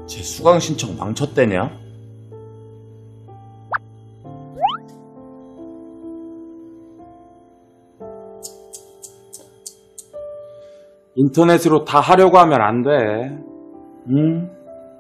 제 수강 신청 망쳤대냐? 인터넷으로 다 하려고 하면 안 돼. 응?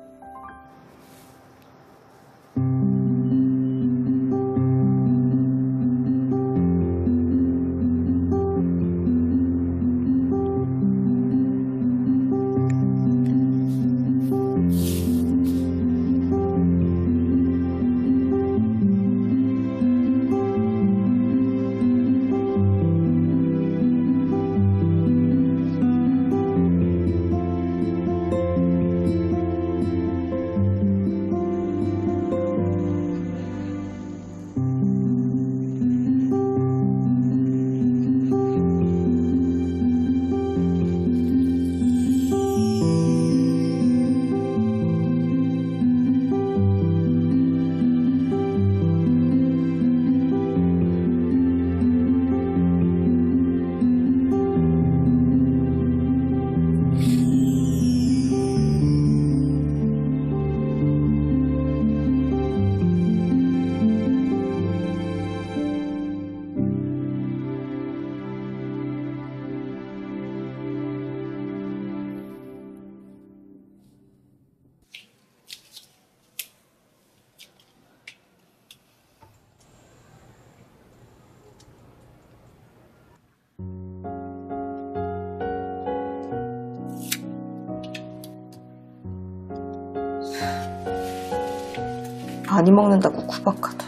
많이 먹는다고 구박하다니.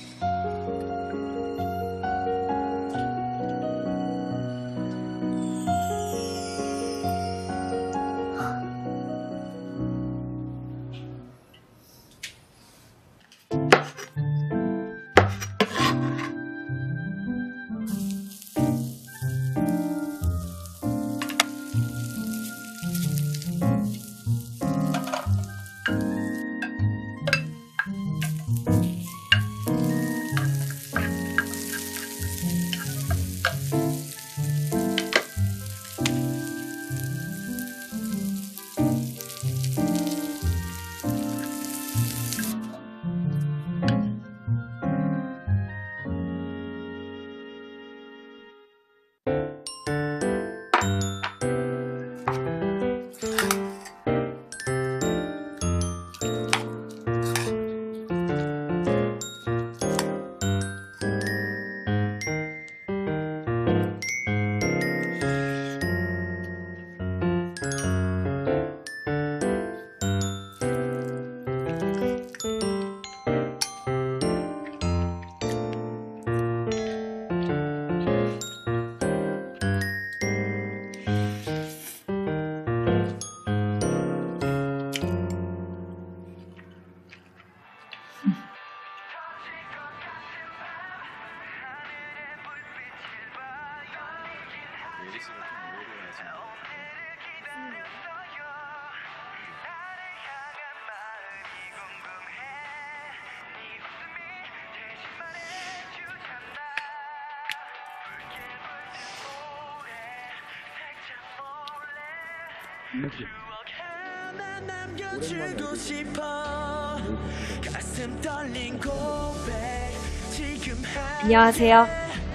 안녕하세요.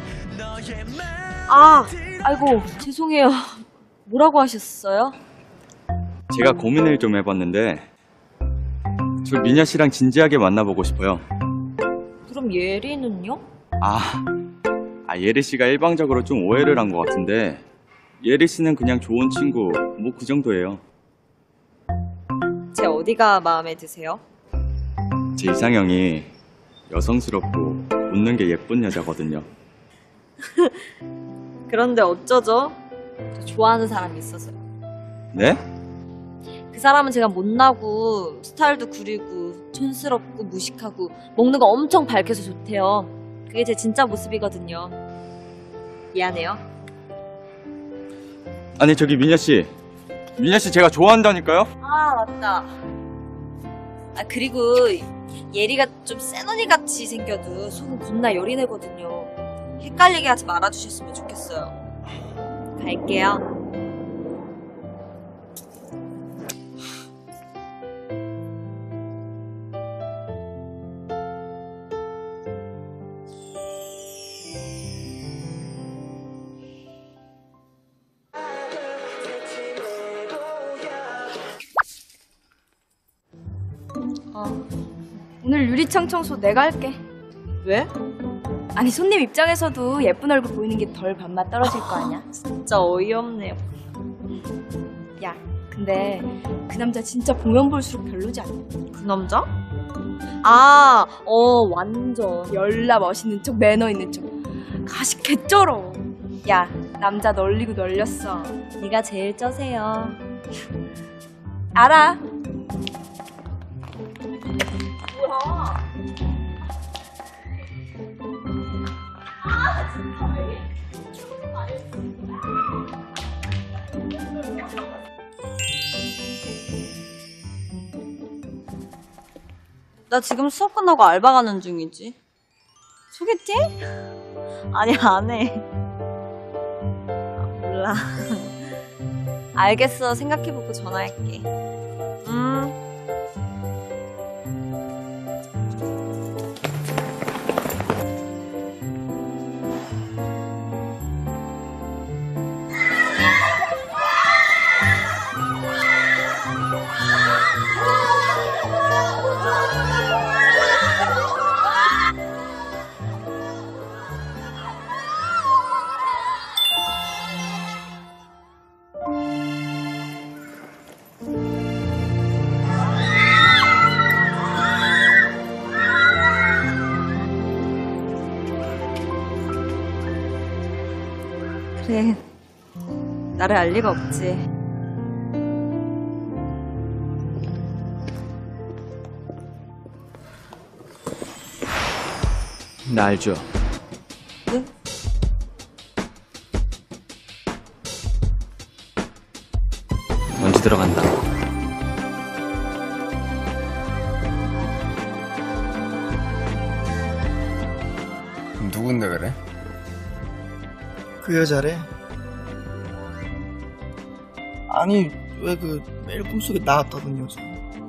아이고 죄송해요. 뭐라고 하셨어요? 제가 고민을 좀 해봤는데 저 미녀 씨랑 진지하게 만나보고 싶어요. 그럼 예리는요? 예리 씨가 일방적으로 좀 오해를 한 것 같은데 예리 씨는 그냥 좋은 친구 뭐 그 정도예요. 제 어디가 마음에 드세요? 제 이상형이 여성스럽고 웃는 게 예쁜 여자거든요. 그런데 어쩌죠? 저 좋아하는 사람이 있어서요. 네? 그 사람은 제가 못나고 스타일도 구리고 촌스럽고 무식하고 먹는 거 엄청 밝혀서 좋대요. 그게 제 진짜 모습이거든요. 미안해요. 아니 저기 미녀 씨 제가 좋아한다니까요? 맞다. 그리고 예리가 좀 센 언니 같이 생겨도 속은 겁나 여린애거든요. 헷갈리게 하지 말아주셨으면 좋겠어요. 갈게요. 오늘 유리창 청소 내가 할게. 왜? 아니 손님 입장에서도 예쁜 얼굴 보이는 게 덜 밥맛 떨어질 거 아니야? 진짜 어이없네요. 야, 근데 그 남자 진짜 보면 볼수록 별로지 않아? 그 남자? 아, 완전. 열나 멋있는 척, 매너 있는 척. 가식 개쩔어. 야, 남자 널리고 널렸어. 네가 제일 쩌세요. 알아. 나 지금 수업 끝나고 알바 가는 중이지. 소개팅? 아니, 안 해. 몰라. 알겠어. 생각해보고 전화할게. 그래. 나를 알 리가 없지. 나 알죠? 네? 먼지 들어간다. 누군데 그래? 그 여자래? 아니 왜 그 매일 꿈속에 나왔다던 여자.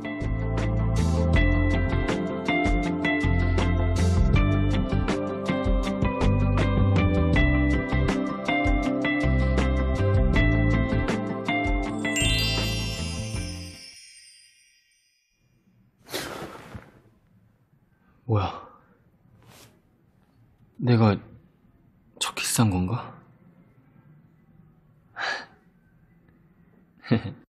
뭐야? 내가 첫 키스한 건가?